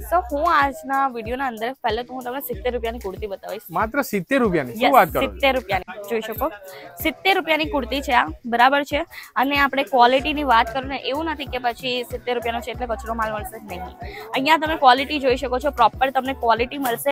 सो હું આજના વિડિયોના અંદર પહેલા તો હું તમને 70 રૂપિયાની કુર્તી બતાવીશ. માત્ર 70 રૂપિયાની? શું વાત કરો છો? 70 રૂપિયાની જોઈ શકો. 70 રૂપિયાની કુર્તી છે આ, બરાબર છે. અને આપણે ક્વોલિટીની વાત કરું ને એવું નથી કે પછી 70 રૂપિયાનો છે એટલે કચરો માલ મળશે નહીં. અહીંયા તમે ક્વોલિટી જોઈ શકો છો, પ્રોપર તમને ક્વોલિટી મળશે.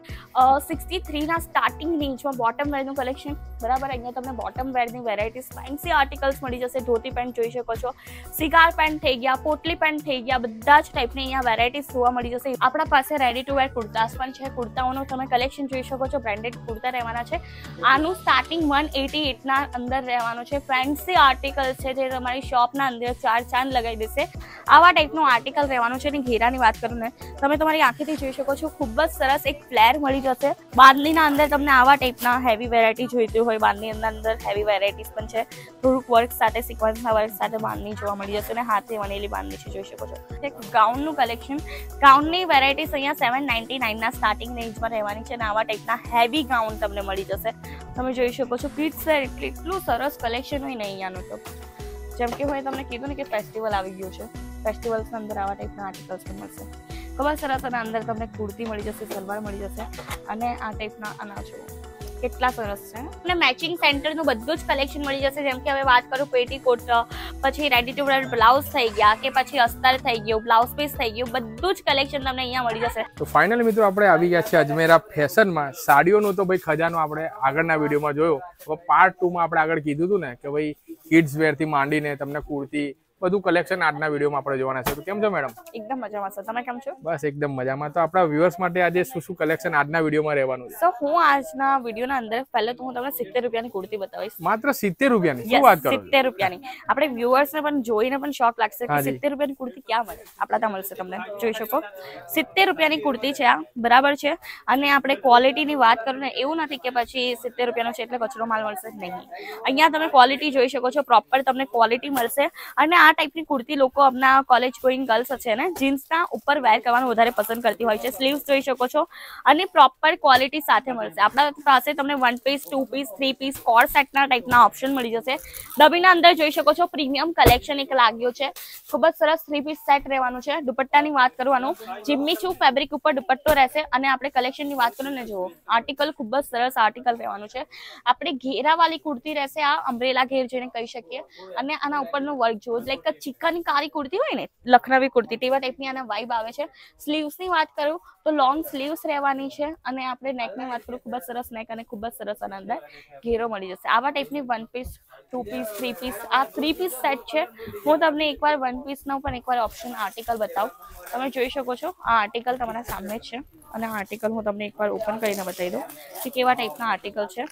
63 ના સ્ટાર્ટિંગ રેન્જમાં બોટમ વેરનું કલેક્શન, બરાબર. અહીંયા તમને બોટમ વેરની વેરાયટીઝ, ફેન્સી આર્ટિકલ્સ મળી જશે. ધોતી પેન્ટ જોઈ શકો છો, સિગાર પેન્ટ થઈ ગયા, પોટલી પેન્ટ થઈ ગયા, બધા જ ટાઈપની અહીંયા વેરાયટીઝ જોવા મળી જશે. આપણા પાસે રેડી ટુ વેર કુર્તાસ પણ છે. કુર્તાઓનું તમે કલેક્શન જોઈ શકો છો, બ્રાન્ડેડ કુર્તા રહેવાના છે. આનું સ્ટાર્ટિંગ 188 ના અંદર રહેવાનું છે. ફેન્સી આર્ટિકલ છે જે તમારી શોપના અંદર 4 ચાંદ લગાવી દેશે. આવા ટાઈપનું આર્ટિકલ રહેવાનું છે. અને ઘેરાની વાત કરું ને, તમે તમારી આંખેથી જોઈ શકો છો, ખૂબ જ સરસ એક ફ્લેર મળી જશે. બાંધણીના અંદર તમને આવા ટાઈપના હેવી વેરાયટી જોઈતી હોય, બાંધણી અંદર હેવી વેરાયટીઝ પણ છે. થોડુંક વર્ક સાથે, સિક્વન્સના વર્ક સાથે બાંધણી જોવા મળી જશે. અને હાથે વણેલી બાંધણી છે, જોઈ શકો છો. એક ગાઉનનું કલેક્શન, ગાઉનની વેરાયટીઝ અહીંયા 799 ના સ્ટાર્ટિંગ રેન્જમાં રહેવાની છે. અને આવા ટાઈપના હેવી ગાઉન તમને મળી જશે. તમે જોઈ શકો છો, કિડ્સ વેર એટલું સરસ કલેક્શન હોય ને અહીંયાનું. તો જેમ કે હું તમને કીધું ને કે ફેસ્ટિવલ આવી ગયું છે, ફેસ્ટિવલ્સના અંદર આવા ટાઈપના આર્ટિકલ્સ પણ મળશે. ખૂબ જ સરસ. અને અંદર તમને કુર્તી મળી જશે, સલવાર મળી જશે. અને આ ટાઈપના અનાજો કેટલા સરસ છે. અને મેચિંગ સેન્ટરનું બધું જ કલેક્શન મળી જશે. જેમ કે હવે વાત કરું પેટીકોટ, પછી રેડી ટુ વેર બ્લાઉઝ થઈ ગયા, કે પછી અસ્તર થઈ ગયું, બ્લાઉઝ પીસ થઈ ગયું, બધું જ કલેક્શન તમને અહીંયા મળી જશે. તો ફાઇનલી મિત્રો આપણે આવી ગયા છે અજમેરા ફેશનમાં. સાડીઓનો તો ભાઈ ખજાનો આપણે આગળના વિડીયોમાં જોયો. હવે પાર્ટ 2 માં આપણે આગળ કીધું હતું ને કે ભાઈ કિડ્સ વેર થી માંડીને તમને કુર્તી બધું કલેક્શન આજના વિડીયોમાં આપણે જોવાના છે. તો કેમ છો મેડમ? એકદમ મજામાં છો, તમે કેમ છો? બસ એકદમ મજામાં. તો આપણા વ્યુઅર્સ માટે આજે શું કલેક્શન આજના વિડીયોમાં રહેવાનું છે? સો હું આજના વિડીયોના અંદર પહેલા તો હું તમને 70 રૂપિયાની કુર્તી બતાવીશ. માત્ર 70 રૂપિયાની? શું વાત કરો છો? 70 રૂપિયાની. આપણે વ્યુઅર્સને પણ જોઈને પણ શોક લાગશે કે 70 રૂપિયાની કુર્તી ક્યાં મળે? આપણા ત્યાં મળશે. તમને જોઈ શકો 70 રૂપિયાની કુર્તી છે આ, બરાબર છે. અને આપણે ક્વોલિટીની વાત કરું ને એવું નથી કે પછી 70 રૂપિયાનો છે એટલે કચરો માલ મળશે નહીં. અહીંયા તમે ક્વોલિટી જોઈ શકો છો, પ્રોપર તમને ક્વોલિટી મળશે. અને આ ટાઈપની કુર્તી લોકો આપણા કોલેજ ગોઈંગ ગર્લ્સ છે ને, જીન્સના ઉપર વેર કરવાનું વધારે પસંદ કરતી હોય છે. સ્લીવ્સ જોઈ શકો છો અને પ્રોપર ક્વોલિટી સાથે મળશે. આપણા પાસે તમને 1 પીસ, 2 પીસ, 3 પીસ, કોર સેટના ટાઈપના ઓપ્શન મળી જશે. ડબ્બીના અંદર જોઈ શકો છો, પ્રીમિયમ કલેક્શન એક લાગ્યો છે. ખૂબ જ સરસ 3 પીસ સેટ રહેવાનું છે. દુપટ્ટાની વાત કરવાનું, જીમ્મી ચૂ ફેબ્રિક ઉપર દુપટ્ટો રહેશે. અને આપણે કલેક્શનની વાત કરું ને, જુઓ આર્ટિકલ ખૂબ જ સરસ આર્ટિકલ રહેવાનું છે. આપણે ઘેરાવાળી કુર્તી રહેશે, આ અમ્બ્રેલા ઘેર જેને કહી શકીએ. અને આના ઉપરનું વર્ક જુઓ, લાઈક ચિકન કારી કુર્તી હોય ને, લખનવી કુર્તી તેવા ટાઈપની આના વાઇબ આવે છે. સ્લીવ્સની વાત કરું તો લોંગ સ્લીવ્સ રહેવાની છે. અને આપણે નેકની વાત કરું, ખૂબ જ સરસ નેક અને ખૂબ જ સરસ આના અંદર ઘેરો મળી જશે. આવા ટાઈપની 1 પીસ, 2 પીસ, 3 પીસ, આ 3 પીસ સેટ છે. હું તમને એકવાર 1 પીસનો પણ એકવાર ઓપ્શન આર્ટિકલ બતાવું. તમે જોઈ શકો છો, આ આર્ટિકલ તમારા સામે જ છે. અને આ આર્ટિકલ હું તમને એકવાર ઓપન કરીને બતાવી દઉં કે કેવા ટાઈપના આર્ટિકલ છે.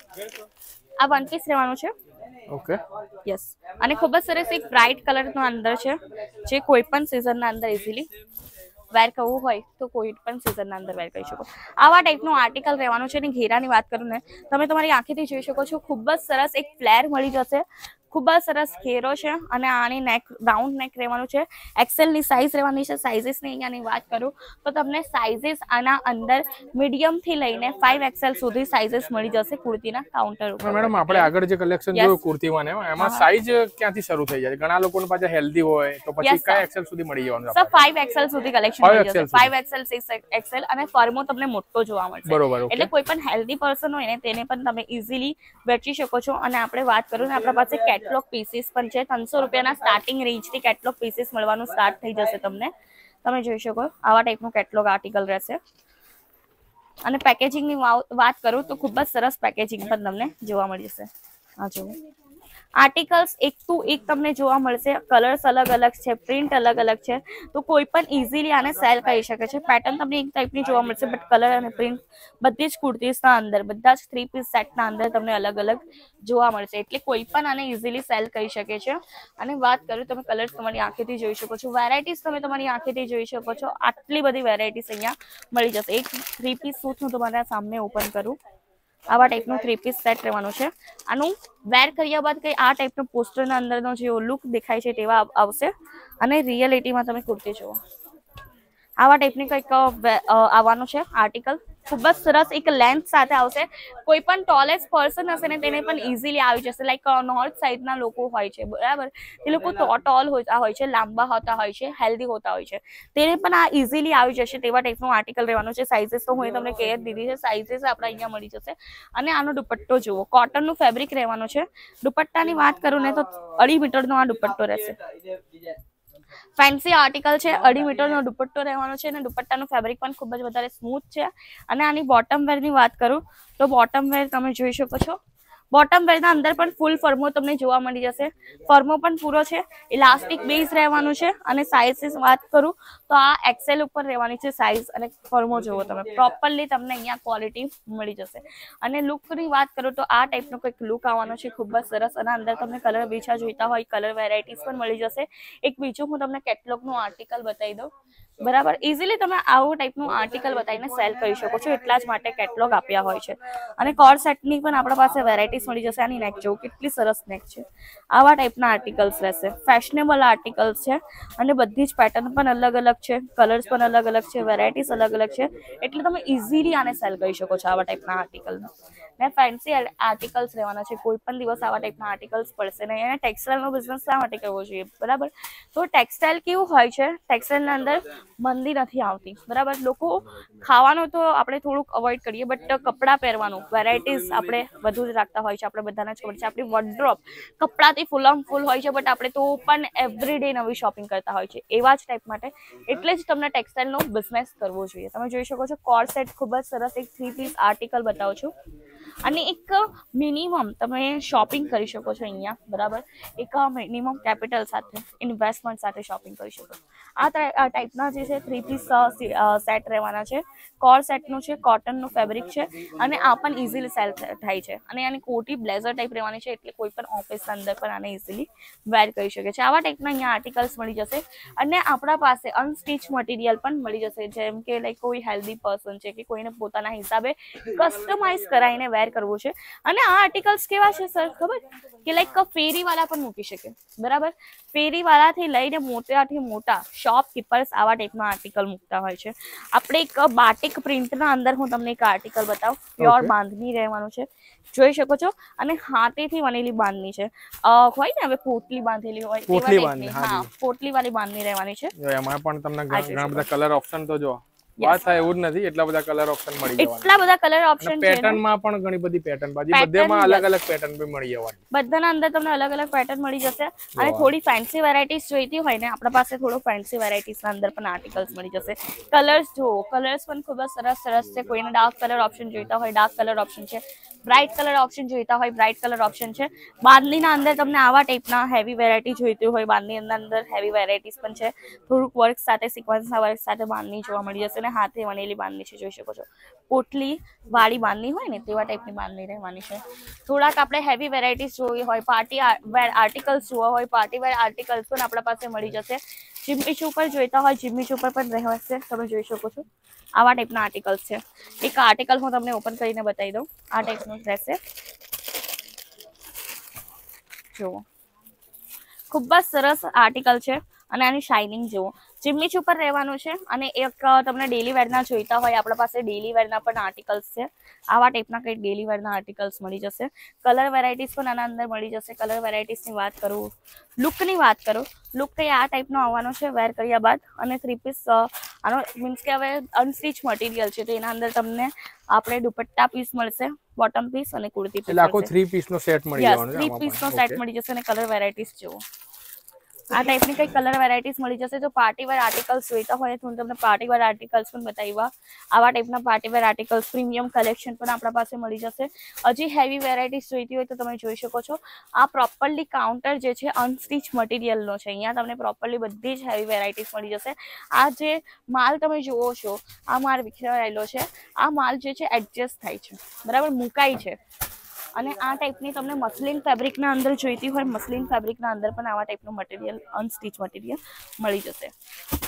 આ 1 પીસ રહેવાનું છે. Okay, yes. અને ખૂબ જ સરસ એક બ્રાઇટ કલરનો અંદર છે, જે કોઈ પણ સિઝનના અંદર ઇઝીલી વેર કરવું હોય તો કોઈ પણ સિઝનના અંદર વેર કરી શકો. આવા ટાઈપનું આર્ટિકલ રહેવાનું છે. અને ઘેરાની વાત કરું ને, તમે તમારી આંખેથી જોઈ શકો છો, ખૂબ જ સરસ એક ફ્લેર મળી જશે. ખૂબ જ સરસ ઘેરો છે. અને આની નેક રાઉન્ડ નેક રહેવાનું છે. એક્સેલની સાઇઝ રહેવાની છે. સાઇઝીસની અહીંયાની વાત કરું તો તમને સાઇઝીસ આના અંદર મીડિયમથી લઈને 5XL સુધી સાઇઝીસ મળી જશે કુર્તીના કાઉન્ટર ઉપર. મેડમ આપણે આગળ જે કલેક્શન જોયું કુર્તીમાં ને, એમાં સાઇઝ ક્યાંથી શરૂ થઈ જાય? ઘણા લોકોને પાછા હેલ્ધી હોય તો પછી કયા XL સુધી મળી જવાનું? સર 5XL સુધી કલેક્શન મળી જશે. 5XL, 6XL અને ફર્મો તમને મોટો જોવા મળશે. બરોબર. એટલે કોઈ પણ હેલ્ધી પર્સન હોય ને, તેને પણ તમે ઇઝીલી વેચી શકો છો. અને આપણે વાત કરું ને, આપણા પાસે કેટલોગ પીસીસ પણ છે. 300 રૂપિયાના સ્ટાર્ટિંગ રેન્જથી કેટલોગ પીસીસ મળવાનું સ્ટાર્ટ થઈ જશે તમને. તમે જોઈ શકો આવા ટાઈપનું કેટલોગ આર્ટિકલ રહેશે. અને પેકેજિંગની વાત કરું તો ખૂબ જ સરસ પેકેજિંગ પણ તમને જોવા મળી જશે. હા, જુઓ આર્ટિકલ્સ એક ટુ એક તમને જોવા મળશે. કલર્સ અલગ અલગ છે, પ્રિન્ટ અલગ અલગ છે. તો કોઈ પણ ઇઝીલી આને સેલ કરી શકે છે. પેટર્ન તમને એક ટાઈપની જોવા મળશે, બટ કલર અને પ્રિન્ટ બધી જ કુર્તીઝના અંદર, બધા જ 3 પીસ સેટના અંદર તમને અલગ અલગ જોવા મળશે. એટલે કોઈ પણ આને ઇઝીલી સેલ કરી શકે છે. અને વાત કરું, તમે કલર્સ તમારી આંખેથી જોઈ શકો છો, વેરાયટીઝ તમે તમારી આંખેથી જોઈ શકો છો. આટલી બધી વેરાયટીઝ અહીંયા મળી જશે. એક 3 પીસ સૂટ હું તમારા સામે ઓપન કરું. આવા ટાઈપનું 3 પીસ સેટ રહેવાનું છે. આનું વેર કર્યા બાદ કઈ આ ટાઈપનો પોસ્ટરના અંદરનો જે લુક દેખાય છે તેવા આવશે. અને રિયલિટીમાં તમે કુર્તી જુઓ, આવા ટાઈપની કંઈક આવવાનું છે આર્ટિકલ. ખૂબ જ સરસ એક લેન્થ સાથે આવશે. કોઈ પણ ટોલેસ્ટ પર્સન હશે ને તેને પણ ઇઝીલી આવી જશે. લાઈક નોર્થ સાઈડના લોકો હોય છે બરાબર, એ લોકો ટોલ હોતા હોય છે, લાંબા હોતા હોય છે, હેલ્ધી હોતા હોય છે, તેને પણ આ ઇઝીલી આવી જશે તેવા ટાઈપનું આર્ટિકલ રહેવાનું છે. સાઇઝીસ તો હું તમને કહી દીધી છે, સાઇઝીસ આપણે અહીંયા મળી જશે. અને આનો દુપટ્ટો જુઓ, કોટનનું ફેબ્રિક રહેવાનું છે. દુપટ્ટાની વાત કરું ને તો 2.5 મીટરનો આ દુપટ્ટો રહેશે. ફેન્સી આર્ટિકલ છે, 2.5 મીટરનો દુપટ્ટો રહેવાનો છે અને દુપટ્ટાનું ફેબ્રિક પણ ખૂબ જ વધારે સ્મૂથ છે. અને આની બોટમ વેરની વાત કરું તો બોટમ વેર તમે જોઈ શકો છો. બોટમ વેરના અંદર પણ ફૂલ ફર્મો તમને જોવા મળી જશે. ફર્મો પણ પૂરો છે, ઇલાસ્ટિક બેઝ રહેવાનું છે. અને સાઇઝની વાત કરું તો આ એક્સેલ ઉપર રહેવાની છે સાઇઝ. અને ફર્મો જુઓ તમે, પ્રોપરલી તમને અહીંયા ક્વોલિટી મળી જશે. અને લુકની વાત કરું તો આ ટાઈપનો કંઈક લુક આવવાનો છે, ખૂબ જ સરસ. અને અંદર તમને કલર બીજા જોઈતા હોય, કલર વેરાયટીઝ પણ મળી જશે. એક બીજું હું તમને કેટલોગનું આર્ટિકલ બતાવી દઉં બરાબર. ઇઝીલી તમે આવું ટાઈપનું આર્ટિકલ બતાવીને સેલ કરી શકો છો, એટલા જ માટે કેટલોગ આપ્યા હોય છે. અને કોર સેટની પણ આપણા પાસે વેરાયટીઝ મળી જશે. આની નેક જુઓ, કેટલી સરસ નેક છે. આવા ટાઈપના આર્ટિકલ્સ રહેશે, ફેશનેબલ આર્ટિકલ્સ છે. અને બધી જ પેટર્ન પણ અલગ અલગ છે, કલર્સ પણ અલગ અલગ છે, વેરાયટીઝ અલગ અલગ છે. એટલે તમે ઇઝીલી આને સેલ કરી શકો છો આવા ટાઈપના આર્ટિકલનો. ને ફેન્સી આર્ટિકલ્સ રહેવાના છે, કોઈ પણ દિવસ આવા ટાઈપના આર્ટિકલ્સ પડશે નહીં. અને ટેક્સટાઇલનો બિઝનેસ શા માટે કરવો જોઈએ બરાબર? તો ટેક્સટાઇલ કેવું હોય છે, ટેક્સટાઇલના અંદર મંદી નથી આવતી બરાબર. લોકો ખાવાનું તો આપણે થોડુંક અવોઇડ કરીએ, બટ કપડાં પહેરવાનું વેરાયટીઝ આપણે વધુ જ રાખતા હોય છે. આપણે બધાને જ ખબર છે, આપણી વોર્ડરોબ કપડાથી ફૂલ હોય છે, બટ આપણે તો પણ એવરીડે નવી શોપિંગ કરતા હોય છે. એવા જ ટાઈપ માટે એટલે જ તમને ટેક્સટાઇલનો બિઝનેસ કરવો જોઈએ. તમે જોઈ શકો છો કોર સેટ ખૂબ જ સરસ એક 3 પીસ આર્ટિકલ બતાવું છું. અને એક મિનિમમ તમે શોપિંગ કરી શકો છો અહીંયા બરાબર. એક મિનિમમ કેપિટલ સાથે, ઇન્વેસ્ટમેન્ટ સાથે શોપિંગ કરી શકો છો. આ ટાઈપના જે છે 3 પીસ સેટ રહેવાના છે. કોર સેટનું છે, કોટનનું ફેબ્રિક છે. અને આ પણ ઇઝીલી સેલ થાય છે. અને આની કોટી બ્લેઝર ટાઈપ રહેવાની છે, એટલે કોઈ પણ ઓફિસના અંદર પણ આને ઇઝીલી વેર કરી શકે છે. આવા ટાઈપના અહીંયા આર્ટિકલ્સ મળી જશે. અને આપણા પાસે અનસ્ટિચ મટીરિયલ પણ મળી જશે, જેમ કે લાઈક કોઈ હેલ્ધી પર્સન છે કે કોઈને પોતાના હિસાબે કસ્ટમાઇઝ કરાવીને વેર કરવું છે. અને આ આર્ટિકલ્સ કેવા છે સર ખબર કે લાઈક ફેરીવાળા પણ મૂકી શકે બરાબર. ફેરીવાળાથી લઈને મોટાથી મોટા શોપકીપર્સ આવા ટાઈપના આર્ટિકલ મૂકતા હોય છે. આપણે એક બાટિક પ્રિન્ટના અંદર હું તમને એક આર્ટિકલ બતાવું. પ્યોર બાંધણી રહેવાનું છે, જોઈ શકો છો. અને હાથેથી બનેલી બાંધણી છે, હોય ને હવે પોટલી બાંધેલી હોય તેવા ટાઈપની. હા, પોટલી વાળી બાંધણી રહેવાની છે. એમાં પણ તમને ઘણા બધા કલર ઓપ્શન તો જો વાત થાય એવું જ નથી, એટલા બધા કલર ઓપ્શન મળી જવાના. એટલા બધા કલર ઓપ્શન છે. પેટર્ન માં પણ ઘણી બધી પેટર્ન બાજી બધેમાં અલગ અલગ પેટર્ન બી મળી જવાની. બધાના અંદર તમને અલગ અલગ પેટર્ન મળી જશે. અને થોડી ફેન્સી વેરાયટીઝ જોઈતી હોય ને, આપણા પાસે થોડો ફેન્સી વેરાયટીઝના અંદર પણ આર્ટિકલ્સ મળી જશે. કલર્સ જુઓ, કલર્સ પણ ખૂબ જ સરસ છે. કોઈને ડાર્ક કલર ઓપ્શન જોઈતા હોય, ડાર્ક કલર ઓપ્શન છે. બ્રાઇટ કલર ઓપ્શન જોઈતા હોય, બ્રાઇટ કલર ઓપ્શન છે. બાંધણીના અંદર તમને આવા ટાઈપના હેવી વેરાયટી જોઈતી હોય, બાંધણીના અંદર હેવી વેરાયટીઝ પણ છે. થોડુંક વર્ક સાથે, સિક્વન્સના વર્ક સાથે બાંધણી જોવા મળી જશે. અને હાથે વણેલી બાંધણી છે, જોઈ શકો છો. પોટલી વાળી બાંધણી હોય ને તેવા ટાઈપની બાંધણી રહેવાની છે. થોડાક આપણે હેવી વેરાયટીઝ જોવી હોય, પાર્ટી વેર આર્ટિકલ્સ જોવા હોય, પાર્ટી વેર આર્ટિકલ્સ પણ આપણા પાસે મળી જશે. જીમ્મી ઉપર જોઈતા હોય, જીમ્મી ઉપર પણ રહેશે, તમે જોઈ શકો છો. આવા ટાઈપના આર્ટિકલ્સ છે. એક આર્ટિકલ હું તમને ઓપન કરીને બતાવી દઉં. આ ટાઈપનું રહેશે, જુઓ, ખૂબ જ સરસ આર્ટિકલ છે. અને આની શાઇનિંગ જુઓ, જીમ્મી ઉપર રહેવાનું છે. અને એક તમને ડેલી વેરના જોઈતા હોય, આપણા પાસે ડેલી વેરના પણ આર્ટિકલ્સ છે. આવા ટાઈપના કંઈક ડેલી વેરના આર્ટિકલ્સ મળી જશે. કલર વેરાયટીઝ પણ આના અંદર મળી જશે. કલર વેરાયટીઝની વાત કરું, લુકની વાત કરું, લુક કંઈ આ ટાઈપનો આવવાનો છે વેર કર્યા બાદ. અને 3 પીસ આનો મીન્સ કે હવે અનસ્ટિચ મટીરિયલ છે, તો એના અંદર તમને આપણે દુપટ્ટા પીસ મળશે, બોટમ પીસ અને કુર્તી પીસ. આખો 3 પીસનો સેટ મળી જવાનો છે. 3 પીસનો સેટ મળી જશે. અને કલર વેરાયટીઝ જુઓ, આ ટાઈપની કઈ કલર વેરાયટીઝ મળી જશે. તો પાર્ટી વેર આર્ટિકલ્સ જોઈતા હોય તો હું તમને પાર્ટી વેર આર્ટિકલ્સ પણ બતાવ્યા. આવા ટાઈપના party wear articles premium collection પણ આપણા પાસે મળી જશે. હજી હેવી વેરાયટીઝ જોઈતી હોય તો તમે જોઈ શકો છો. આ પ્રોપરલી કાઉન્ટર જે છે અનસ્ટિચ મટીરિયલનો છે. અહીંયા તમને પ્રોપરલી બધી જ હેવી વેરાયટીઝ મળી જશે. આ જે માલ તમે જુઓ છો, આ માલ વિખરાયેલો છે. આ માલ જે છે એડજસ્ટ થાય છે બરાબર, મુકાય છે. અને આ ટાઈપની તમને મસ્લિન ફેબ્રિકના અંદર જોઈતી હોય, મસ્લિન ફેબ્રિકના અંદર પણ આવા ટાઈપનું મટીરિયલ, અનસ્ટિચ મટીરિયલ મળી જશે.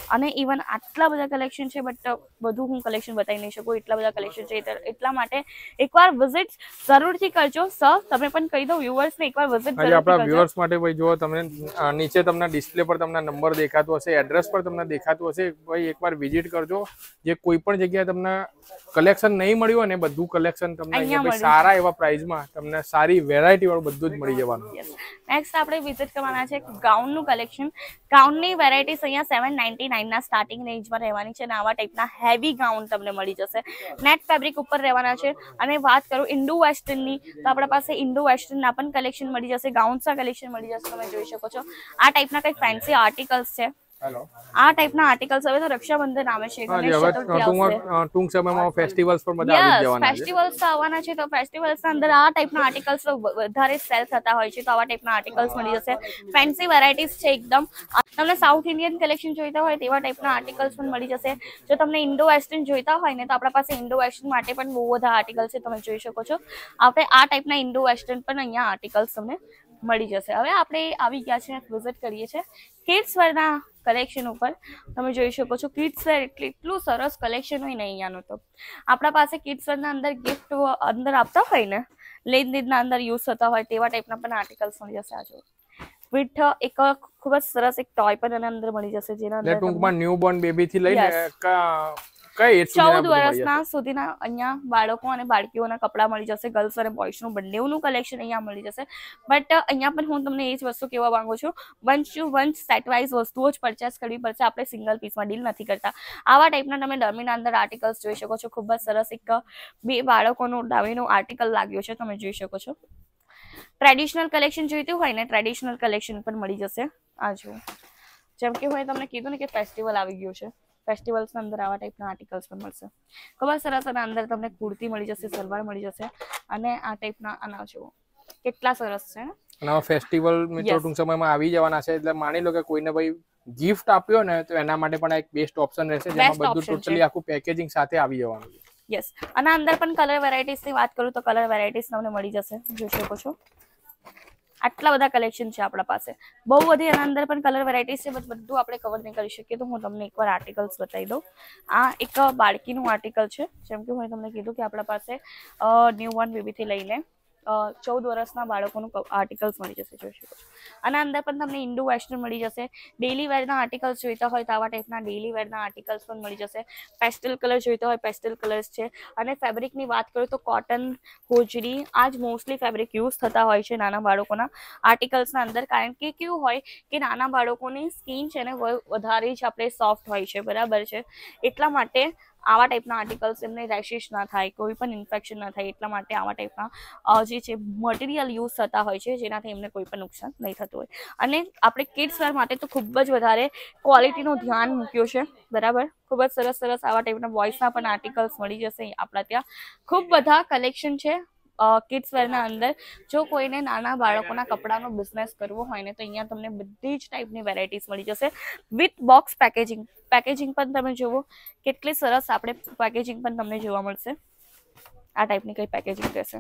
અને ઇવન આટલા બધા કલેક્શન છે, બટ બધું હું કલેક્શન બતાવી નહીં શકું, એટલા બધા કલેક્શન છે. એટલા માટે એકવાર વિઝિટ જરૂરથી કરજો. સર તમે પણ કહી દો વ્યુઅર્સને એકવાર વિઝિટ આજે આપણા વ્યુઅર્સ માટે ભાઈ જો તમને નીચે તમને ડિસ્પ્લે પર તમને નંબર દેખાતો હશે, એડ્રેસ પર તમને દેખાતું હશે, ભાઈ એકવાર વિઝિટ કરજો. જે કોઈ પણ જગ્યાએ તમને કલેક્શન નહીં મળ્યું હોય ને બધું કલેક્શન તમને અહીંયા સારા એવા પ્રાઇસમાં તમને સારી વેરાયટી વાળું બધું જ મળી જવાનું. નેક્સ્ટ આપણે વિઝિટ કરવાના છે ગાઉનનું કલેક્શન. ગાઉનની વેરાયટીઝ અહીંયા 799 ના સ્ટાર્ટિંગ રેન્જમાં રહેવાની છે અને આવા ટાઈપના હેવી ગાઉન તમને મળી જશે. નેટ ફેબ્રિક ઉપર રહેવાના છે. અને વાત કરું ઇન્ડો વેસ્ટર્નની તો આપણા પાસે ઇન્ડો વેસ્ટર્નના પણ કલેક્શન મળી જશે, ગાઉન્સના કલેક્શન મળી જશે. તમે જોઈ શકો છો આ ટાઈપના કંઈક ફેન્સી આર્ટિકલ્સ છે. આ ટાઈપના આર્ટિકલ્સ હવે તો રક્ષાબંધન આવે છે, ટૂંક સમયમાં ફેસ્ટિવલ્સ પર બધા આવી જવાના છે. ફેસ્ટિવલ્સ આવવાના છે તો ફેસ્ટિવલ્સના અંદર આ ટાઈપના આર્ટિકલ્સ વધારે સેલ થતા હોય છે, તો આવા ટાઈપના આર્ટિકલ્સ મળી જશે. ફેન્સી વેરાયટીઝ છે એકદમ. તમને સાઉથ ઇન્ડિયન કલેક્શન જોઈતા હોય તેવા ટાઈપના આર્ટિકલ્સ પણ મળી જશે. જો તમને ઇન્ડો વેસ્ટર્ન જોઈતા હોય ને તો આપણા પાસે ઇન્ડો વેસ્ટર્ન માટે પણ બહુ બધા આર્ટિકલ્સ છે, તમે જોઈ શકો છો. આપણે આ ટાઈપના ઇન્ડો વેસ્ટર્ન પણ અહીંયા આર્ટિકલ્સ તમને મળી જશે. હવે આપણે આવી ગયા છે, વિઝિટ કરીએ છીએ કિડ્સ વેરના કલેક્શન ઉપર. તમે જોઈ શકો છો કિડ્સ વેર એટલું સરસ કલેક્શન હોય ને અહીંયાનું. તો આપણા પાસે કિડ્સ વેરના અંદર ગિફ્ટ અંદર આપતા હોય ને, લેનદેનના અંદર યુઝ થતા હોય તેવા ટાઈપના પણ આર્ટિકલ્સ મળી જશે. આ જો વિથ એક ખૂબ જ સરસ એક ટોય પણ એના અંદર મળી જશે, જેના અંદર ટૂંકમાં ન્યૂબોર્ન બેબી થી લઈને 14 વર્ષના સુધીના અહીંયા બાળકો અને બાળકીઓના કપડા મળી જશે. ગર્લ્સ અને બોયઝનું બંનેનું કલેક્શન અહીંયા મળી જશે. બટ અહીંયા પણ હું તમને એ જ વસ્તુ કહેવા માંગુ છું, one two one set wise વસ્તુઓ જ પરચેસ કરવી પડશે. આપણે સિંગલ પીસમાં ડીલ નથી કરતા. આવા ટાઈપના તમે ડમીના અંદર આર્ટિકલ્સ જોઈ શકો છો. ખૂબ જ સરસ એક બે બાળકોનું ડમીનું આર્ટિકલ લાગ્યો છે, તમે જોઈ શકો છો. ટ્રેડિશનલ કલેક્શન જોઈતું હોય ને ટ્રેડિશનલ કલેક્શન પણ મળી જશે. આ જુઓ, જેમ કે હું તમને કીધું ને કે ફેસ્ટિવલ આવી ગયું છે, ફેસ્ટિવલ્સના અંદર આવા ટાઈપના આર્ટિકલ્સ પણ મળશે. ખૂબ જ સરસ. અને અંદર તમને કુર્તી મળી જશે, સલવાર મળી જશે. અને આ ટાઈપના આના જુઓ કેટલા સરસ છે ને. અને ફેસ્ટિવલ મિત્રો ટૂંક સમયમાં આવી જવાના છે, એટલે માની લો કે કોઈને ભાઈ ગિફ્ટ આપ્યો ને તો એના માટે પણ એક બેસ્ટ ઓપ્શન રહેશે, જેમાં બધું ટોટલી આખું પેકેજિંગ સાથે આવી જવાનું છે. યસ. અને અંદર પણ કલર વેરાયટીઝની વાત કરું તો કલર વેરાયટીઝ તમને મળી જશે, જોઈ શકો છો. આટલા બધા કલેક્શન છે આપણા પાસે, બહુ બધી એના અંદર પણ કલર વેરાયટીઝ છે, બટ બધું આપણે કવર નહીં કરી શકીએ. તો હું તમને એકવાર આર્ટિકલ્સ બતાવી દઉં. આ એક બાળકીનું આર્ટિકલ છે, જેમ કે હું તમને કીધું કે આપણા પાસે ન્યૂબોર્ન બેબીથી લઈને 14 વર્ષના બાળકોનું આર્ટિકલ્સ મળી જશે, જોઈ શકો છો. અને અંદર પણ તમને ઇન્ડો વેસ્ટર્ન મળી જશે. ડેલી વેરના આર્ટિકલ્સ જોઈતા હોય તો આવા ટાઈપના ડેલી વેરના આર્ટિકલ્સ પણ મળી જશે. પેસ્ટલ કલર જોઈતા હોય પેસ્ટલ કલર્સ છે. અને ફેબ્રિકની વાત કરું તો કોટન, હોજરી, આ જ મોસ્ટલી ફેબ્રિક યુઝ થતા હોય છે નાના બાળકોના આર્ટિકલ્સના અંદર. કારણ કે કેવું હોય કે નાના બાળકોની સ્કિન છે ને વધારે જ આપણે સોફ્ટ હોય છે, બરાબર છે. એટલા માટે આવા ટાઈપના આર્ટિકલ્સ એમને રેશિશ ના થાય, કોઈ પણ ઇન્ફેક્શન ના થાય, એટલા માટે આવા ટાઈપના જે છે મટીરિયલ યુઝ થતા હોય છે, જેનાથી એમને કોઈ પણ નુકસાન નહીં થતું હોય. અને આપણે કિડ્સ વેર માટે તો ખૂબ જ વધારે ક્વોલિટીનું ધ્યાન મૂક્યું છે, બરાબર. ખૂબ જ સરસ સરસ આવા ટાઈપના બોયઝના પણ આર્ટિકલ્સ મળી જશે આપણા ત્યાં. ખૂબ બધા કલેક્શન છે કિડ્સ વેરના અંદર. જો કોઈને નાના બાળકોના કપડાનો બિઝનેસ કરવો હોય ને તો અહીંયા તમને બધી જ ટાઈપની વેરાયટીઝ મળી જશે વિથ બોક્સ પેકેજિંગ. પેકેજિંગ પણ તમે જુઓ કેટલી સરસ આપણે પેકેજિંગ પણ તમને જોવા મળશે. આ ટાઈપની કઈ પેકેજિંગ રહેશે,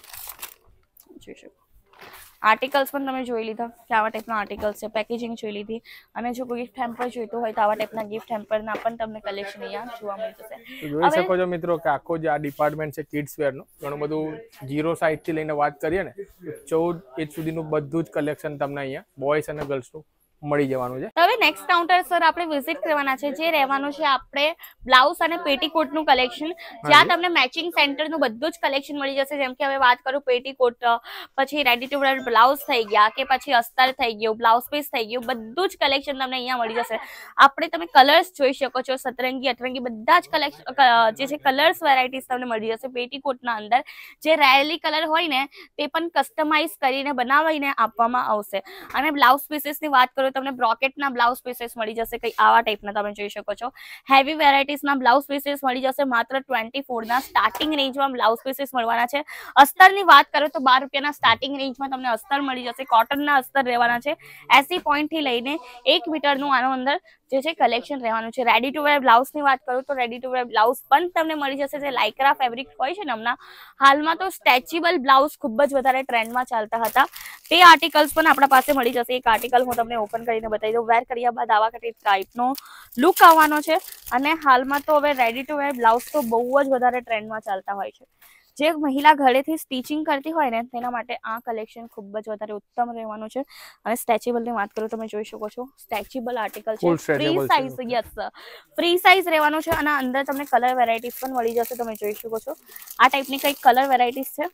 જોઈ શકો. આર્ટિકલ્સ પણ તમે જોઈ લીધા કે આવા ટાઈપના આર્ટિકલ્સ છે, પેકેજિંગ જોઈ લીધી. અને જો કોઈ ગિફ્ટ હેમ્પર જોઈતું હોય તો આવા ટાઈપના ગિફ્ટ હેમ્પરના પણ તમને કલેક્શન અહીંયા જોવા મળી જશે. જોઈ શકો છો મિત્રો કે આખો જે આ ડિપાર્ટમેન્ટ છે કિડ્સ વેર નો, ઘણું બધું 0 સાઇઝ થી લઈને વાત કરીએ ને 14 એજ સુધીનું બધું જ કલેક્શન તમને અહીંયા બોયઝ અને ગર્લ્સનું મળી જવાનું છે. હવે નેક્સ્ટ કાઉન્ટર સર આપણે વિઝિટ કરવાના છે, જે રહેવાનું છે આપણે બ્લાઉઝ અને પેટીકોટનું કલેક્શન, જ્યાં તમને મેચિંગ સેન્ટરનું બધું જ કલેક્શન મળી જશે. જેમ કે હવે વાત કરું પેટીકોટ, પછી રેડી ટુ વેર બ્લાઉઝ થઈ ગયા, કે પછી અસ્તર થઈ ગયું, બ્લાઉઝ પીસ થઈ ગયું, બધું જ કલેક્શન તમને અહીંયા મળી જશે. આપણે તમે કલર્સ જોઈ શકો છો, સતરંગી, અતરંગી બધા જ કલેક્શન જે છે કલર્સ વેરાયટીઝ તમને મળી જશે. પેટીકોટના અંદર જે રેલી કલર હોય ને તે પણ કસ્ટમાઇઝ કરીને બનાવીને આપવામાં આવશે. અને બ્લાઉઝ પીસીસની વાત કરું તમને બ્રોકેટના બ્લાઉઝ પીસીસ મળી જશે, કઈ આવા ટાઈપના તમે જોઈ શકો છો. હેવી વેરાયટીઝના બ્લાઉઝ પીસીસ મળી જશે. માત્ર 24 ના સ્ટાર્ટિંગ રેન્જમાં બ્લાઉઝ પીસીસ મળવાના છે. અસ્તરની વાત કરું તો 12 રૂપિયાના સ્ટાર્ટિંગ રેન્જમાં તમને અસ્તર મળી જશે. કોટનના અસ્તર રહેવાના છે 80 પોઈન્ટથી લઈને 1 મીટરનું આનો અંદર જે છે કલેક્શન રહેવાનું છે. રેડી ટુ વેર બ્લાઉઝની વાત કરું તો રેડી ટુ વેર બ્લાઉઝ પણ તમને મળી જશે. જે લાઇક્રા ફેબ્રિક હોય છે ને, હમણાં હાલમાં તો સ્ટ્રેચેબલ બ્લાઉઝ ખૂબ જ વધારે ટ્રેન્ડમાં ચાલતા હતા, તે આર્ટિકલ્સ પણ આપણા પાસે મળી જશે. એક આર્ટિકલ હું તમને ઓપન ઓપન કરીને બતાવી દઉં. વેર કર્યા બાદ આવા કંઈક ટાઈપનો લુક આવવાનો છે. અને હાલમાં તો હવે રેડી ટુ વેર બ્લાઉઝ તો બહુ જ વધારે ટ્રેન્ડમાં ચાલતા હોય છે. જે મહિલા ઘરેથી સ્ટિચિંગ કરતી હોય ને તેના માટે આ કલેક્શન ખૂબ જ વધારે ઉત્તમ રહેવાનું છે. અને સ્ટ્રેચેબલની વાત કરું તમે જોઈ શકો છો, સ્ટ્રેચેબલ આર્ટિકલ છે, free size, yes free size રહેવાનું છે. અને અંદર તમને કલર વેરાયટીઝ પણ મળી જશે. તમે જોઈ શકો છો આ ટાઈપની કંઈક કલર વેરાયટીઝ છે.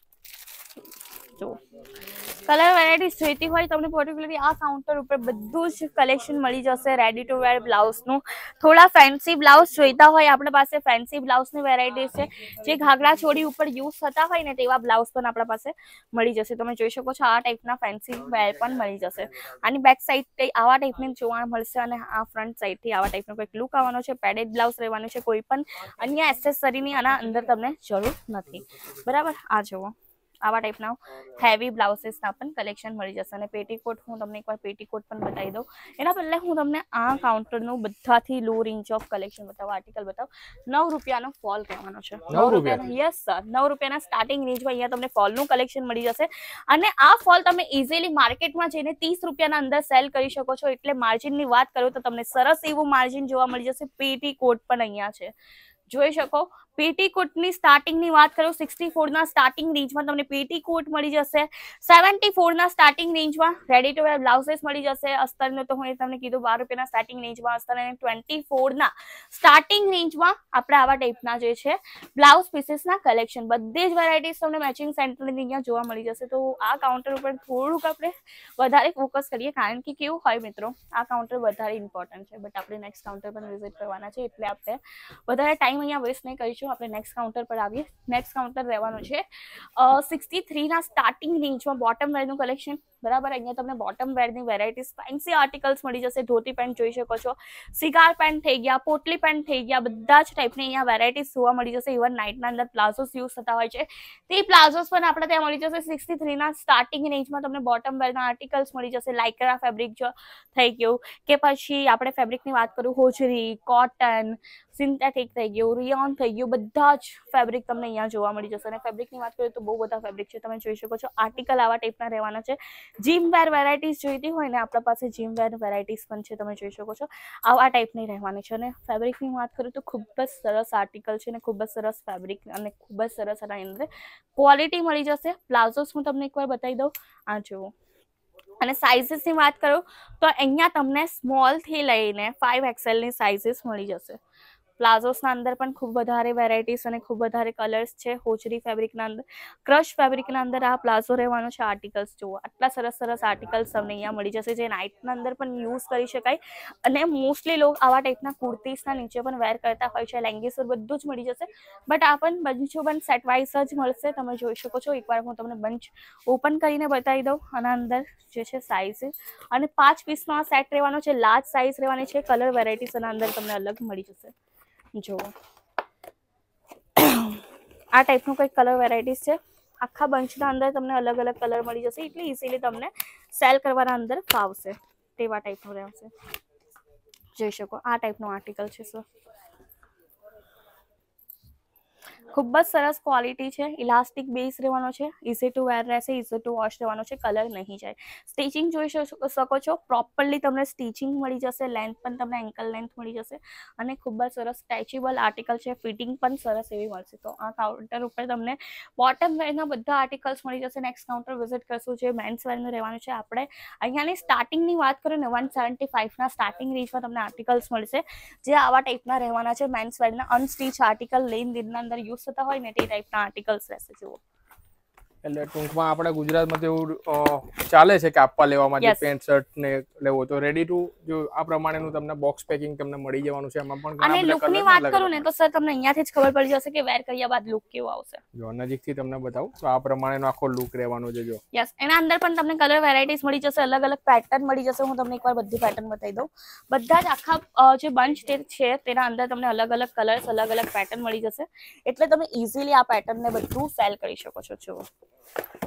જો કલર વેરાયટીઝ જોઈતી હોય તમને પર્ટિક્યુલરલી આ કાઉન્ટર ઉપર બધું જ કલેક્શન મળી જશે રેડી ટુ વેર બ્લાઉઝનું. થોડા ફેન્સી બ્લાઉઝ જોઈતા હોય આપણા પાસે ફેન્સી બ્લાઉઝની વેરાયટીઝ છે. જે ઘાઘરા ચોળી ઉપર યુઝ થતા હોય ને તેવા બ્લાઉઝ પણ આપણા પાસે મળી જશે. તમે જોઈ શકો છો આ ટાઈપના ફેન્સી વેર પણ મળી જશે. આની બેક સાઈડ આવા ટાઈપની જોવા મળશે અને આ ફ્રન્ટ સાઈડથી આવા ટાઈપનો કંઈક લુક આવવાનો છે. પેડેડ બ્લાઉઝ રહેવાનું છે. કોઈ પણ અન્ય એસેસરીની આના અંદર તમને જરૂર નથી. બરાબર, આ જુઓ આવા ટાઈપના હેવી બ્લાઉઝીસના પણ કલેક્શન મળી જશે. અને પેટીકોટ હું તમને એકવાર પેટીકોટ પણ બતાવી દઉં. એના પહેલા હું તમને આ કાઉન્ટરનું બધાથી લો રેન્જ ઓફ કલેક્શન બતાવું, આર્ટિકલ બતાવું. 9 રૂપિયાનો ફોલ કહેવાનો છે. 9 રૂપિયાનો, યસ સર, 9 રૂપિયાના સ્ટાર્ટિંગ રેન્જમાં અહીંયા તમને ફોલનું કલેક્શન મળી જશે. અને આ ફોલ તમે ઇઝીલી માર્કેટમાં જઈને 30 રૂપિયાના અંદર સેલ કરી શકો છો. એટલે માર્જિનની વાત કરું તો તમને સરસ એવું માર્જિન જોવા મળી જશે. પેટીકોટ પણ અહીંયા છે, જોઈ શકો. પેટીકોટની સ્ટાર્ટિંગની વાત કરું 64 ના સ્ટાર્ટિંગ રેન્જમાં તમને પેટીકોટ મળી જશે. 74 ના સ્ટાર્ટિંગ રેન્જમાં રેડી ટુ વેર બ્લાઉઝીસ મળી જશે. અસ્તરનો તો હું તમને કીધું 12 રૂપિયાના સ્ટાર્ટિંગ રેન્જમાં અસ્તર. અને 24 ના સ્ટાર્ટિંગ રેન્જમાં આપણે આવા ટાઈપના જે છે બ્લાઉઝ પીસીસના કલેક્શન બધી જ વેરાયટીઝ તમને મેચિંગ સેન્ટરની અહીંયા જોવા મળી જશે. તો આ કાઉન્ટર ઉપર થોડુંક આપણે વધારે ફોકસ કરીએ, કારણ કે કેવું હોય મિત્રો, આ કાઉન્ટર વધારે ઇમ્પોર્ટન્ટ છે. બટ આપણે નેક્સ્ટ કાઉન્ટર પર વિઝિટ કરવાના છે એટલે આપણે વધારે ટાઈમ અહીંયા વેસ્ટ નહીં કરીશું. આપણે નેક્સ્ટ કાઉન્ટર પર આવીએ. નેક્સ્ટ કાઉન્ટર રહેવાનું છે 63 ના સ્ટાર્ટિંગ રેન્જમાં બોટમ વેરનું કલેક્શન. બરાબર, અહીંયા તમને બોટમ વેરની વેરાયટીઝ ફેન્સી આર્ટિકલ્સ મળી જશે. ધોતી પેન્ટ જોઈ શકો છો, સિગાર પેન્ટ થઈ ગયા, પોટલી પેન્ટ થઈ ગયા, બધા જ ટાઈપની અહીંયા વેરાયટીઝ જોવા મળી જશે. ઇવન નાઇટના અંદર પ્લાઝોસ યુઝ થતા હોય છે તે પ્લાઝોસ પણ આપણે ત્યાં મળી જશે. 63 ના સ્ટાર્ટિંગ રેન્જમાં તમને બોટમ વેરના આર્ટિકલ્સ મળી જશે. લાઇક્રા ફેબ્રિક થઈ ગયું કે પછી આપણે ફેબ્રિકની વાત કરું હોજરી, કોટન, સિન્થેટિક થઈ ગયું, રિયોન થઈ ગયું, બધા જ ફેબ્રિક તમને અહીંયા જોવા મળી જશે. અને ફેબ્રિકની વાત કરીએ તો બહુ બધા ફેબ્રિક છે, તમે જોઈ શકો છો. આર્ટિકલ આવા ટાઈપના રહેવાના છે. જીમ વેર વેરાયટીઝ જોઈતી હોય ને આપણા પાસે જીમ વેર વેરાયટીઝ પણ છે, તમે જોઈ શકો છો. આવા ટાઈપની રહેવાની છે. અને ફેબ્રિકની વાત કરું તો ખૂબ જ સરસ આર્ટિકલ છે અને ખૂબ જ સરસ ફેબ્રિક અને ખૂબ જ સરસ આના અંદર ક્વોલિટી મળી જશે. પ્લાઝોસ હું તમને એકવાર બતાવી દઉં, આ જુઓ. અને સાઇઝીસની વાત કરું તો અહીંયા તમને સ્મોલથી લઈને 5XL ની સાઇઝીસ મળી જશે. પ્લાઝોસના અંદર પણ ખૂબ વધારે વેરાયટીઝ અને ખૂબ વધારે કલર્સ છે. હોજરી ફેબ્રિકના અંદર, ક્રશ ફેબ્રિકના અંદર આ પ્લાઝો રહેવાનો છે. આર્ટિકલ્સ જુઓ, આટલા સરસ સરસ આર્ટિકલ્સ તમને અહીંયા મળી જશે, જે નાઇટના અંદર પણ યુઝ કરી શકાય. અને મોસ્ટલી લોકો આવા ટાઈપના કુર્તીસના નીચે પણ વેર કરતા હોય છે. લેંગીસ બધું જ મળી જશે. બટ આ પણ બંચ સેટ વાઇઝ જ મળશે, તમે જોઈ શકો છો. એકવાર હું તમને બંચ ઓપન કરીને બતાવી દઉં. આના અંદર જે છે સાઇઝ અને 5 પીસનો આ સેટ રહેવાનો છે. લાર્જ સાઇઝ રહેવાની છે. કલર વેરાયટીઝ આના અંદર તમને અલગ મળી જશે. જો આ ટાઈપનું કંઈક કલર વેરાયટીઝ છે. આખા બંચના અંદર તમને અલગ અલગ કલર મળી જશે. એટલે ઇઝીલી તમને સેલ કરવાના અંદર ફાવશે તેવા ટાઈપનું રહેશે. જોઈ શકો આ ટાઈપનું આર્ટિકલ છે સર. ખૂબ જ સરસ ક્વોલિટી છે. ઇલાસ્ટિક બેઝ રહેવાનો છે. ઇઝી ટુ વેર રહેશે, ઇઝી ટુ વોશ રહેવાનો છે. કલર નહીં જાય. સ્ટિચિંગ જોઈ શકો છો, પ્રોપરલી તમને સ્ટિચિંગ મળી જશે. લેન્થ પણ તમને એન્કલ લેન્થ મળી જશે. અને ખૂબ જ સરસ સ્ટ્રેચેબલ આર્ટિકલ છે. ફિટિંગ પણ સરસ એવી મળશે. તો આ કાઉન્ટર ઉપર તમને બોટમ વેરના બધા આર્ટિકલ્સ મળી જશે. નેક્સ્ટ કાઉન્ટર વિઝિટ કરશું જે મેન્સ વેરનું રહેવાનું છે. આપણે અહીંયાની સ્ટાર્ટિંગની વાત કરીએ ને 175 ના સ્ટાર્ટિંગ રેન્જમાં તમને આર્ટિકલ્સ મળશે, જે આવા ટાઈપના રહેવાના છે. મેન્સ વેરના અનસ્ટીચ આર્ટિકલ લેન દિનના અંદર યુઝ થતા હોય ને તે ટાઈપના આર્ટિકલ્સ રહેશે. જુઓ, એટલે ટૂંકમાં આપણા ગુજરાતમાં તો એવું ચાલે છે કે આપવા લેવામાં જે પેન્ટ શર્ટ ને લેવો તો રેડી ટુ જો આ પ્રમાણેનું તમને બોક્સ પેકિંગ તમને મળી જવાનું છે. એમાં પણ અને લુકની વાત કરું ને તો સર તમને અહીંયાથી જ ખબર પડી જશે કે વેર કર્યા બાદ લુક કેવો આવશે. જો નજીકથી તમને બતાવું તો આ પ્રમાણેનો આખો લુક રહેવાનો છે. જો યસ, એના અંદર પણ તમને કલર વેરાયટીઝ મળી જશે. અલગ અલગ પેટર્ન મળી જશે. હું તમને એકવાર બધી પેટર્ન બતાવી દઉં. બધા જ આખા જે બંચ છે તેના અંદર તમને અલગ અલગ કલર્સ, અલગ અલગ પેટર્ન મળી જશે. એટલે તમે ઇઝીલી આ પેટર્નને બધું સેલ કરી શકો છો. જુઓ,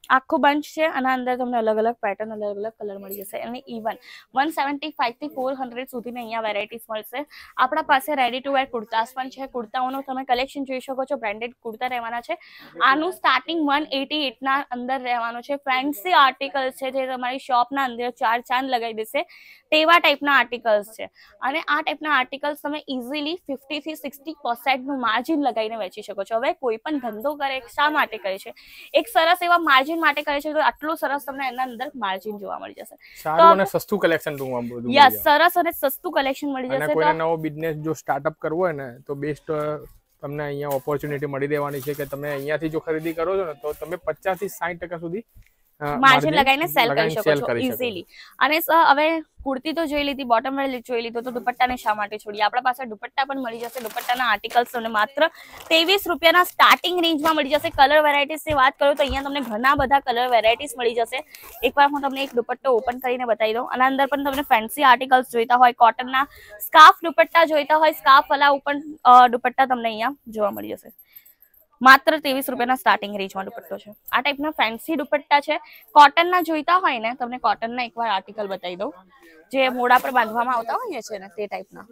આખું બંચ છે અને અંદર તમને અલગ અલગ પેટર્ન અલગ અલગ કલર મળી જશે અને ઇવન 175 થી 400 સુધીની અહીંયા વેરાયટીઝ મળશે. આપણા પાસે રેડી ટુ વેર કુર્તાસ પણ છે. કુર્તાઓનું તમે કલેક્શન જોઈ શકો છો. બ્રાન્ડેડ કુર્તા રહેવાના છે. આનું સ્ટાર્ટિંગ 188 ના અંદર રહેવાનું છે. ફેન્સી આર્ટિકલ્સ છે જે તમારી શોપના અંદર 4 ચાંદ લગાવી દેશે તેવા ટાઈપના આર્ટિકલ્સ છે. અને આ ટાઈપના આર્ટિકલ્સ તમે ઇઝીલી 50 થી 60% નું માર્જિન લગાવીને વેચી શકો છો. હવે કોઈ પણ ધંધો કરે શા માટે કરે છે? એક સરસ એવા માર્જિન માટે કરે છે તો આટલું સરસ તમને એના અંદર માર્જિન જોવા મળી જશે. સારું અને સસ્તું કલેક્શન ટૂંકમાં બધું. યસ, સરસ અને સસ્તું કલેક્શન મળી જશે. અને કોઈને નવો બિઝનેસ જો સ્ટાર્ટઅપ કરવો હોય ને તો બેસ્ટ તમને અહીંયા ઓપોર્ચ્યુનિટી મળી દેવાની છે કે તમે અહીંયાથી જો ખરીદી કરો છો ને તો તમે 50 થી 60% સુધી માર્જિન લગાવીને સેલ કરી શકો છો ઇઝીલી. અને હવે કુર્તી તો જોઈ લીધી, બોટમ વેર જોઈ લીધું, તો દુપટ્ટાને શા માટે છોડીએ? આપણા પાસે દુપટ્ટા પણ મળી જશે. દુપટ્ટાના આર્ટિકલ્સ તમને માત્ર 23 રૂપિયાના સ્ટાર્ટિંગ રેન્જમાં મળી જશે. કલર વેરાયટીઝની વાત કરું તો અહીંયા તમને ઘણા બધા કલર વેરાયટીઝ મળી જશે. એકવાર હું તમને એક દુપટ્ટો ઓપન કરીને બતાવી દઉં. અને અંદર પણ તમને ફેન્સી આર્ટિકલ્સ જોઈતા હોય, કોટનના સ્કાર્ફ દુપટ્ટા જોઈતા હોય, સ્કાર્ફ વાળા ઉપર દુપટ્ટા તમને અહીંયા જોવા મળી જશે. માત્ર 23 રૂપિયાના સ્ટાર્ટિંગ રેન્જમાં દુપટ્ટો છે. આ ટાઈપના ફેન્સી દુપટ્ટા છે. કોટનના જોઈતા હોય ને, તમને કોટનના એકવાર આર્ટિકલ બતાવી દઉં જે મોઢા પર બાંધવામાં આવતા હોય છે ને તે ટાઈપના.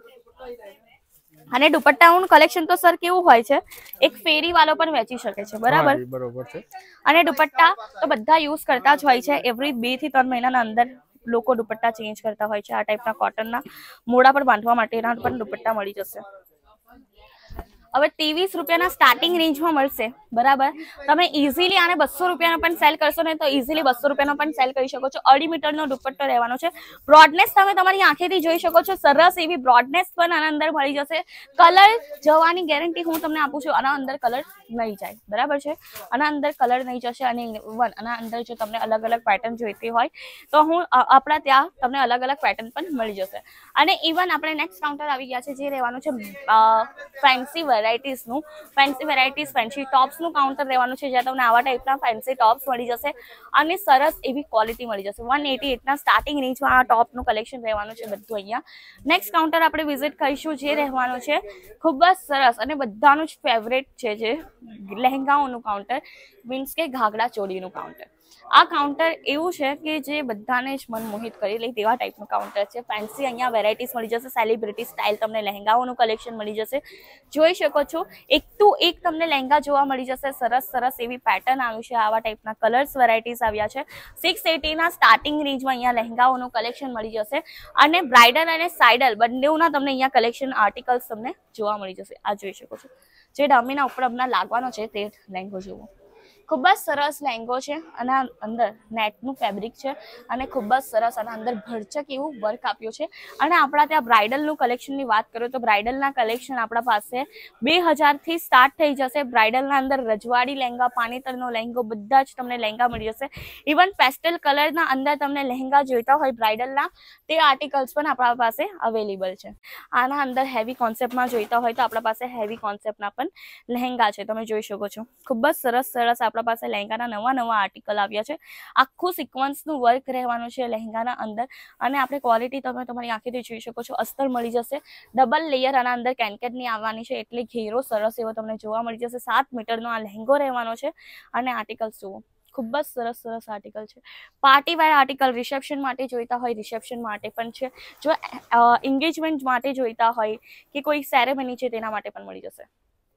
અને દુપટ્ટાઓનું કલેક્શન તો સર કેવું હોય છે, એક ફેરી વાળો પણ વેચી શકે છે. બરાબર છે. અને દુપટ્ટા તો બધા યુઝ કરતા જ હોય છે. એવરી 2 થી 3 મહિનાના અંદર લોકો દુપટ્ટા ચેન્જ કરતા હોય છે. આ ટાઈપના કોટનના મોઢા પર બાંધવા માટેના પણ દુપટ્ટા મળી જશે. હવે 23 રૂપિયાના સ્ટાર્ટિંગ રેન્જમાં મળશે. બરાબર, તમે ઇઝીલી આને 200 રૂપિયાનો પણ સેલ કરશો ને તો ઇઝીલી 200 રૂપિયાનો પણ સેલ કરી શકો છો. 2.5 મીટરનો દુપટ્ટો રહેવાનો છે. બ્રોડનેસ તમે તમારી આંખેથી જોઈ શકો છો. સરસ એવી બ્રોડનેસ પણ આના અંદર મળી જશે. કલર જવાની ગેરંટી હું તમને આપું છું. આના અંદર કલર નહીં જાય. બરાબર છે, આના અંદર કલર નહીં જશે. અને આના અંદર જો તમને અલગ અલગ પેટર્ન જોઈતી હોય તો હું આપણા ત્યાં તમને અલગ અલગ પેટર્ન પણ મળી જશે. અને ઇવન આપણે નેક્સ્ટ કાઉન્ટર આવી ગયા છે જે રહેવાનું છે ફેન્સી વેરાયટીઝનું. ફેન્સી વેરાયટીઝ ફેન્સી ટોપ્સનું કાઉન્ટર રહેવાનું છે જ્યાં તમને આવા ટાઈપના ફેન્સી ટોપ્સ મળી જશે અને સરસ એવી ક્વોલિટી મળી જશે. 188ના સ્ટાર્ટિંગ રેન્જમાં આ ટોપનું કલેક્શન રહેવાનું છે બધું અહીંયા. નેક્સ્ટ કાઉન્ટર આપણે વિઝિટ કરીશું જે રહેવાનું છે ખૂબ જ સરસ અને બધાનું જ ફેવરેટ છે જે લહેંગાઓનું કાઉન્ટર, મીન્સ કે ઘાઘરા ચોળીનું કાઉન્ટર. આ કાઉન્ટર એવું છે કે જે બધાને જ મન મોહિત કરી લે તેવા ટાઈપનું કાઉન્ટર છે. ફેન્સી અહીંયા વેરાયટીઝ મળી જશે. સેલિબ્રિટી સ્ટાઇલ તમને લહેંગાઓનું કલેક્શન મળી જશે. જોઈ શકો છો, એક ટુ એક તમને લહેંગા જોવા મળી જશે. સરસ સરસ એવી પેટર્ન આવ્યું છે. આવા ટાઈપના કલર્સ વેરાયટીઝ આવ્યા છે. 680ના સ્ટાર્ટિંગ રેન્જમાં અહીંયા લહેંગાઓનું કલેક્શન મળી જશે. અને બ્રાઇડલ અને સાઇડલ બંનેના તમને અહીંયા કલેક્શન આર્ટિકલ્સ તમને જોવા મળી જશે. આ જોઈ શકો છો, જે દામીના ઉપર હમણાં લાગવાનો છે તે લહેંગો જોવો. ખૂબ જ સરસ લહેંગો છે અને અંદર નેટનું ફેબ્રિક છે અને ખૂબ જ સરસ અને અંદર ભરચક એવું વર્ક આપ્યું છે. અને આપણા ત્યાં બ્રાઇડલનું કલેક્શનની વાત કરું તો બ્રાઇડલના કલેક્શન આપણા પાસે 2000 થી સ્ટાર્ટ થઈ જશે. બ્રાઇડલના અંદર રજવાડી લહેંગા, પાણીતરનો લહેંગો, બધા જ તમને લહેંગા મળી જશે. ઇવન પેસ્ટલ કલરના અંદર તમને લહેંગા જોઈતા હોય બ્રાઇડલના તે આર્ટિકલ્સ પણ આપણા પાસે અવેલેબલ છે. આના અંદર હેવી કોન્સેપ્ટમાં જોઈતા હોય તો આપણા પાસે હેવી કોન્સેપ્ટના પણ લહેંગા છે. તમે જોઈ શકો છો, ખૂબ જ સરસ સરસ આપણા પાસે લહેંગાના નવા આર્ટિકલ આવ્યા છે. આખું સિક્વન્સનું વર્ક રહેવાનું છે લહેંગાના અંદર. અને આપણે ક્વોલિટી તમે તમારી આંખેથી જોઈ શકો છો. અસ્તર મળી જશે, ડબલ લેયર આના અંદર કેનકેટની આવવાની છે એટલે ઘેરો સરસ એવો તમને જોવા મળી જશે. 7 મીટરનો આ લહેંગો રહેવાનો છે. અને આર્ટિકલ્સ જુઓ, ખૂબ જ સરસ સરસ આર્ટિકલ છે. પાર્ટી વેર આર્ટિકલ રિસેપ્શન માટે જોઈતા હોય રિસેપ્શન માટે પણ છે. જો એન્ગેજમેન્ટ માટે જોઈતા હોય કે કોઈ સેરેમની છે તેના માટે પણ મળી જશે.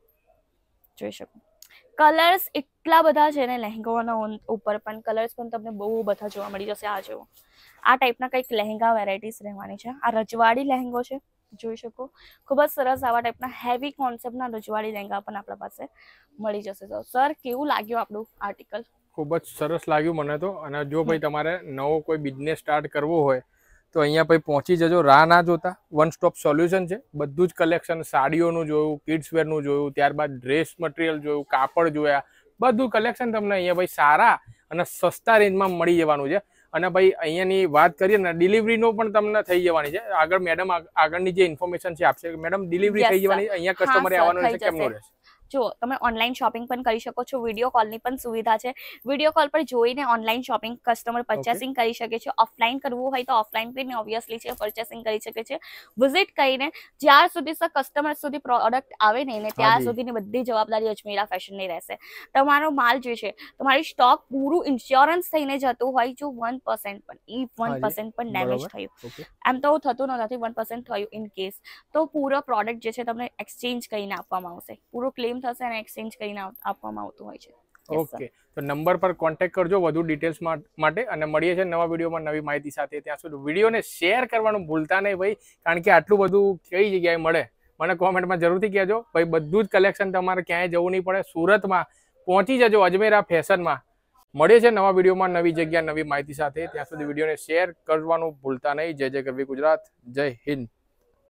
જોઈ શકો, કલર્સ એટલા બધા છે ને લહેંગાઓના ઉપર પણ કલર્સ પણ તમને બહુ બધા જોવા મળી જશે. આ જુઓ, આ ટાઈપના કંઈક લહેંગા વેરાયટીઝ રહેવાની છે. આ રજવાડી લહેંગો છે, જોઈ શકો. ખૂબ જ સરસ આવા ટાઈપના હેવી કોન્સેપ્ટના રજવાડી લહેંગા પણ આપણા પાસે મળી જશે. તો સર કેવું લાગ્યું આપણું આર્ટિકલ? ખૂબ જ સરસ લાગ્યું મને તો. અને જો ભાઈ તમારે નવો કોઈ બિઝનેસ સ્ટાર્ટ કરવો હોય તો અહીંયા ભાઈ પહોંચી જજો. રાહ ના જોતા, વન સ્ટોપ સોલ્યુશન છે. બધું જ કલેક્શન, સાડીઓનું જોયું, કિડ્સ વેરનું જોયું, ત્યારબાદ ડ્રેસ મટીરિયલ જોયું, કાપડ જોયા, બધું કલેક્શન તમને અહીંયા ભાઈ સારા અને સસ્તા રેન્જમાં મળી જવાનું છે. અને ભાઈ અહીંયાની વાત કરીએ ને, ડિલિવરીનો પણ તમને થઈ જવાની છે. આગળ મેડમ આગળની જે ઇન્ફોર્મેશન છે આપશે. મેડમ ડિલિવરી થઈ જવાની, અહીંયા કસ્ટમરે આવવાનું રહેશે, કેમનું રહેશે? જો તમે ઓનલાઈન શોપિંગ પણ કરી શકો છો, વિડીયો કોલની પણ સુવિધા છે. વિડીયો કોલ પર જોઈને ઓનલાઈન શોપિંગ કસ્ટમર પરચેસિંગ કરી શકે છે. ઓફલાઈન કરવું હોય તો ઓફલાઈન પણ ઓબ્વિયસલી છે પરચેસિંગ કરી શકે છે. વિઝિટ કરીને જ્યાર સુધી કસ્ટમર સુધી પ્રોડક્ટ આવે નહીં ને ત્યાં સુધીની બધી જવાબદારી અજમેરા ફેશનની રહેશે. તમારો માલ જે છે, તમારી સ્ટોક પૂરું ઇન્સ્યોરન્સ થઈને જતું હોય, જો 1% પણ 1% પણ ડેમેજ થયું, એમ તો થતું નથી, 1% થયું ઇન કેસ, તો પૂરો પ્રોડક્ટ જે છે તમને એક્સચેન્જ કરીને આપવામાં આવશે. પૂરો ક્લેમ થશે અને એક્સચેન્જ કરીને આપવામાં આવતું હોય છે. ઓકે, તો નંબર પર કોન્ટેક્ટ કરજો વધુ ડિટેલ્સ માટે, અને મળીએ છીએ નવા વિડીયોમાં નવી માહિતી સાથે. ત્યાં સુધી વિડીયોને શેર કરવાનું ભૂલતા નહીં ભાઈ, કારણ કે આટલું બધું કઈ જગ્યાએ મળે મને કોમેન્ટમાં જરૂરથી કહેજો ભાઈ. બધું જ કલેક્શન તમારે ક્યાંય જવું નહીં પડે, સુરતમાં પહોંચી જજો અજમેરા ફેશનમાં. મળીએ છીએ નવા વિડીયોમાં નવી જગ્યા નવી માહિતી સાથે. ત્યાં સુધી વિડીયોને શેર કરવાનું ભૂલતા નહીં. જય જય ગરવી ગુજરાત, જય હિન્દ.